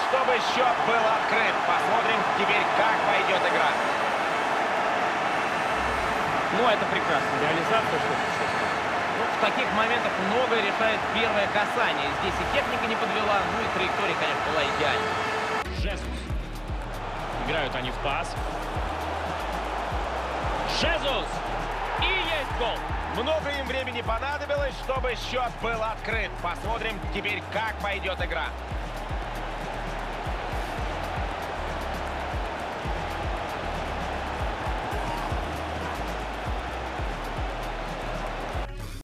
чтобы счет был открыт. Посмотрим теперь, как пойдет игра. Ну, это прекрасная реализация, что тут еще сказать. Ну, в таких моментах многое решает первое касание. Здесь и техника не подвела, ну и траектория, конечно, была идеальной. Жезус. Играют они в пас. Жезус! И есть гол! Много им времени понадобилось, чтобы счет был открыт. Посмотрим теперь, как пойдет игра.